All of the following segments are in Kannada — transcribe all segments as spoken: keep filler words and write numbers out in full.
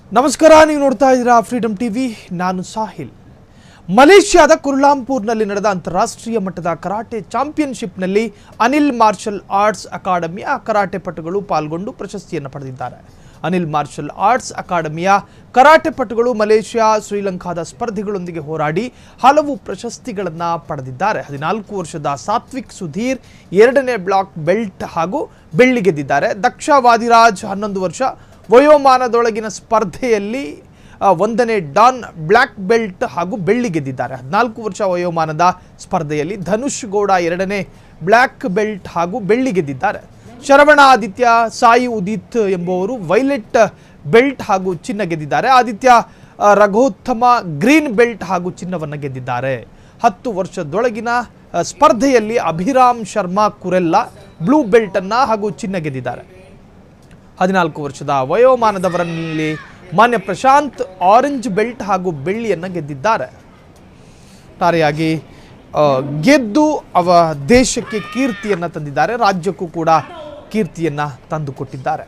ನಮಸ್ಕಾರ, ನೀವು ನೋಡ್ತಾ ಇದ್ದೀರಾ ಫ್ರೀಡಮ್ ಟಿವಿ. ನಾನು ಸಾಹಿಲ್. ಮಲೇಷ್ಯಾದ ಕುರ್ಲಾಂಪುರ್ನಲ್ಲಿ ನಡೆದ ಅಂತಾರಾಷ್ಟ್ರೀಯ ಮಟ್ಟದ ಕರಾಟೆ ಚಾಂಪಿಯನ್ಶಿಪ್ನಲ್ಲಿ ಅನಿಲ್ ಮಾರ್ಷಲ್ ಆರ್ಟ್ಸ್ ಅಕಾಡೆಮಿಯ ಕರಾಟೆ ಪಟುಗಳು ಪಾಲ್ಗೊಂಡು ಪ್ರಶಸ್ತಿಯನ್ನು ಪಡೆದಿದ್ದಾರೆ. ಅನಿಲ್ ಮಾರ್ಷಲ್ ಆರ್ಟ್ಸ್ ಅಕಾಡೆಮಿಯ ಕರಾಟೆ ಪಟುಗಳು ಮಲೇಷ್ಯಾ, ಶ್ರೀಲಂಕಾದ ಸ್ಪರ್ಧಿಗಳೊಂದಿಗೆ ಹೋರಾಡಿ ಹಲವು ಪ್ರಶಸ್ತಿಗಳನ್ನು ಪಡೆದಿದ್ದಾರೆ. ಹದಿನಾಲ್ಕು ವರ್ಷದ ಸಾತ್ವಿಕ್ ಸುಧೀರ್ ಎರಡನೇ ಬ್ಲಾಕ್ ಬೆಲ್ಟ್ ಹಾಗೂ ಬೆಳ್ಳಿ ಗೆದ್ದಿದ್ದಾರೆ. ದಕ್ಷ ವಾದಿರಾಜ್ ಹನ್ನೊಂದು ವರ್ಷ ವಯೋಮಾನದೊಳಗಿನ ಸ್ಪರ್ಧೆಯಲ್ಲಿ ಒಂದನೇ ಡಾನ್ ಬ್ಲ್ಯಾಕ್ ಬೆಲ್ಟ್ ಹಾಗೂ ಬೆಳ್ಳಿ ಗೆದ್ದಿದ್ದಾರೆ. ಹದಿನಾಲ್ಕು ವರ್ಷ ವಯೋಮಾನದ ಸ್ಪರ್ಧೆಯಲ್ಲಿ ಧನುಷ್ ಗೌಡ ಎರಡನೇ ಬ್ಲ್ಯಾಕ್ ಬೆಲ್ಟ್ ಹಾಗೂ ಬೆಳ್ಳಿ ಗೆದ್ದಿದ್ದಾರೆ. ಶರವಣ ಆದಿತ್ಯ ಸಾಯಿ ಉದಿತ್ ಎಂಬುವರು ವೈಲೆಟ್ ಬೆಲ್ಟ್ ಹಾಗೂ ಚಿನ್ನ ಗೆದ್ದಿದ್ದಾರೆ. ಆದಿತ್ಯ ರಘೋತ್ತಮ ಗ್ರೀನ್ ಬೆಲ್ಟ್ ಹಾಗೂ ಚಿನ್ನವನ್ನು ಗೆದ್ದಿದ್ದಾರೆ. ಹತ್ತು ವರ್ಷದೊಳಗಿನ ಸ್ಪರ್ಧೆಯಲ್ಲಿ ಅಭಿರಾಮ್ ಶರ್ಮಾ ಕುರೆಲ್ಲಾ ಬ್ಲೂ ಬೆಲ್ಟ್ ಅನ್ನ ಹಾಗೂ ಚಿನ್ನ ಗೆದ್ದಿದ್ದಾರೆ. ಹದಿನಾಲ್ಕು ವರ್ಷದ ವಯೋಮಾನದವರಲ್ಲಿ ಮಾನ್ಯ ಪ್ರಶಾಂತ್ ಆರೆಂಜ್ ಬೆಲ್ಟ್ ಹಾಗೂ ಬೆಳ್ಳಿಯನ್ನು ಗೆದ್ದಿದ್ದಾರೆ. ಒಟ್ಟಾರೆಯಾಗಿ ಗೆದ್ದು ಅವ ದೇಶಕ್ಕೆ ಕೀರ್ತಿಯನ್ನು ತಂದಿದ್ದಾರೆ, ರಾಜ್ಯಕ್ಕೂ ಕೂಡ ಕೀರ್ತಿಯನ್ನು ತಂದುಕೊಟ್ಟಿದ್ದಾರೆ.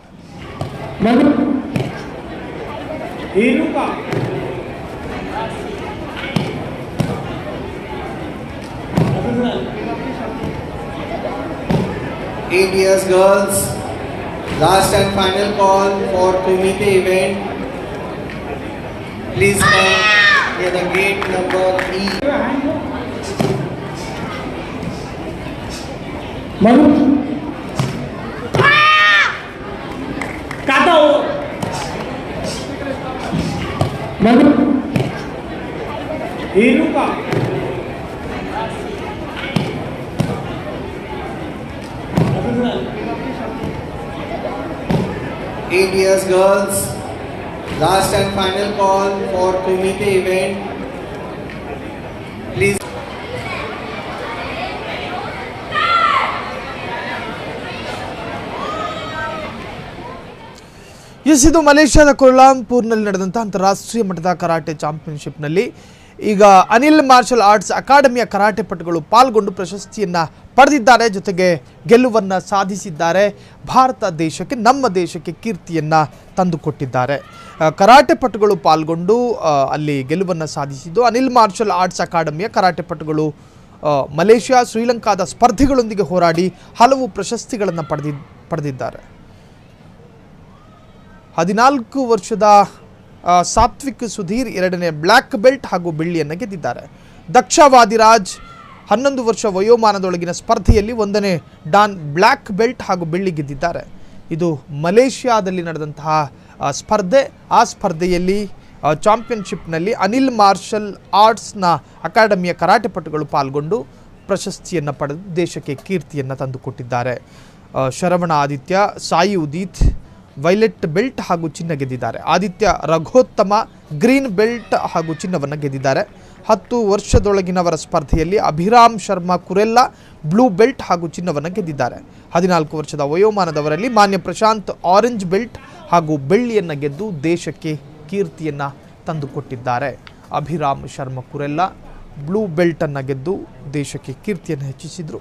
Eight years girls, last and final call for Kumite event. Please come near the gate number E. Manu. Kata. Manu. Inuka. Eight years girls, last and final call for Kumite event. Please. Yes, ಇದು ಮಲೇಷ್ಯಾದ ಕುರ್ಲಾಂಪುರ್ನಲ್ಲಿ ನಡೆದಂಥ ಅಂತಾರಾಷ್ಟ್ರೀಯ ಮಟ್ಟದ ಕರಾಟೆ ಚಾಂಪಿಯನ್ಶಿಪ್ನಲ್ಲಿ ಈಗ ಅನಿಲ್ ಮಾರ್ಷಲ್ ಆರ್ಟ್ಸ್ ಅಕಾಡೆಮಿಯ ಕರಾಟೆ ಪಟುಗಳು ಪಾಲ್ಗೊಂಡು ಪ್ರಶಸ್ತಿಯನ್ನು ಪಡೆದಿದ್ದಾರೆ, ಜೊತೆಗೆ ಗೆಲುವನ್ನು ಸಾಧಿಸಿದ್ದಾರೆ. ಭಾರತ ದೇಶಕ್ಕೆ, ನಮ್ಮ ದೇಶಕ್ಕೆ ಕೀರ್ತಿಯನ್ನು ತಂದುಕೊಟ್ಟಿದ್ದಾರೆ. ಕರಾಟೆ ಪಟುಗಳು ಪಾಲ್ಗೊಂಡು ಅಲ್ಲಿ ಗೆಲುವನ್ನು ಸಾಧಿಸಿದ್ದು. ಅನಿಲ್ ಮಾರ್ಷಲ್ ಆರ್ಟ್ಸ್ ಅಕಾಡೆಮಿಯ ಕರಾಟೆ ಪಟುಗಳು ಮಲೇಷ್ಯಾ, ಶ್ರೀಲಂಕಾದ ಸ್ಪರ್ಧಿಗಳೊಂದಿಗೆ ಹೋರಾಡಿ ಹಲವು ಪ್ರಶಸ್ತಿಗಳನ್ನು ಪಡೆದಿ ಪಡೆದಿದ್ದಾರೆ. ಹದಿನಾಲ್ಕು ವರ್ಷದ ಸಾತ್ವಿಕ್ ಸುಧೀರ್ ಎರಡನೇ ಬ್ಲ್ಯಾಕ್ ಬೆಲ್ಟ್ ಹಾಗೂ ಬೆಳ್ಳಿಯನ್ನು ಗೆದ್ದಿದ್ದಾರೆ. ದಕ್ಷ ವಾದಿರಾಜ್ ಹನ್ನೊಂದು ವರ್ಷ ವಯೋಮಾನದೊಳಗಿನ ಸ್ಪರ್ಧೆಯಲ್ಲಿ ಒಂದನೇ ಡಾನ್ ಬ್ಲ್ಯಾಕ್ ಬೆಲ್ಟ್ ಹಾಗೂ ಬೆಳ್ಳಿ ಗೆದ್ದಿದ್ದಾರೆ. ಇದು ಮಲೇಷ್ಯಾದಲ್ಲಿ ನಡೆದಂತಹ ಸ್ಪರ್ಧೆ. ಆ ಸ್ಪರ್ಧೆಯಲ್ಲಿ ಚಾಂಪಿಯನ್ಶಿಪ್ನಲ್ಲಿ ಅನಿಲ್ ಮಾರ್ಷಲ್ ಆರ್ಟ್ಸ್ನ ಅಕಾಡೆಮಿಯ ಕರಾಟೆ ಪಟುಗಳು ಪಾಲ್ಗೊಂಡು ಪ್ರಶಸ್ತಿಯನ್ನು ಪಡೆದು ದೇಶಕ್ಕೆ ಕೀರ್ತಿಯನ್ನು ತಂದುಕೊಟ್ಟಿದ್ದಾರೆ. ಶರವಣ ಆದಿತ್ಯ ಸಾಯಿ ಉದಿತ್ ವೈಲೆಟ್ ಬೆಲ್ಟ್ ಹಾಗೂ ಚಿನ್ನ ಗೆದ್ದಿದ್ದಾರೆ. ಆದಿತ್ಯ ರಘೋತ್ತಮ ಗ್ರೀನ್ ಬೆಲ್ಟ್ ಹಾಗೂ ಚಿನ್ನವನ್ನು ಗೆದ್ದಿದ್ದಾರೆ. ಹತ್ತು ವರ್ಷದೊಳಗಿನವರ ಸ್ಪರ್ಧೆಯಲ್ಲಿ ಅಭಿರಾಮ್ ಶರ್ಮಾ ಕುರೆಲ್ಲಾ ಬ್ಲೂ ಬೆಲ್ಟ್ ಹಾಗೂ ಚಿನ್ನವನ್ನು ಗೆದ್ದಿದ್ದಾರೆ. ಹದಿನಾಲ್ಕು ವರ್ಷದ ವಯೋಮಾನದವರಲ್ಲಿ ಮಾನ್ಯ ಪ್ರಶಾಂತ್ ಆರೆಂಜ್ ಬೆಲ್ಟ್ ಹಾಗೂ ಬೆಳ್ಳಿಯನ್ನು ಗೆದ್ದು ದೇಶಕ್ಕೆ ಕೀರ್ತಿಯನ್ನು ತಂದುಕೊಟ್ಟಿದ್ದಾರೆ. ಅಭಿರಾಮ್ ಶರ್ಮಾ ಕುರೆಲ್ಲಾ ಬ್ಲೂ ಬೆಲ್ಟನ್ನು ಗೆದ್ದು ದೇಶಕ್ಕೆ ಕೀರ್ತಿಯನ್ನು ಹೆಚ್ಚಿಸಿದರು.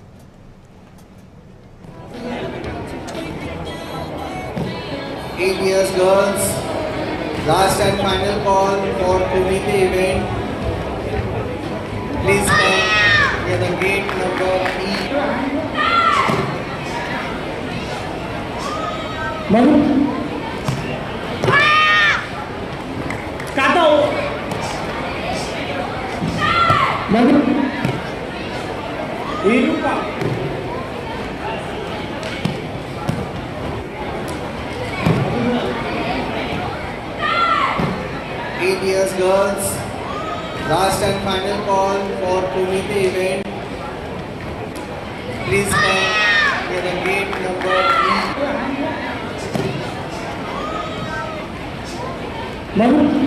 Eight years girls, last and final call for Kumite event. Please come near the gate number E. Manu. Kata. Manu. Inuka. Eight years girls, last and final call for Kumite event. Please come near the gate number E. Manu.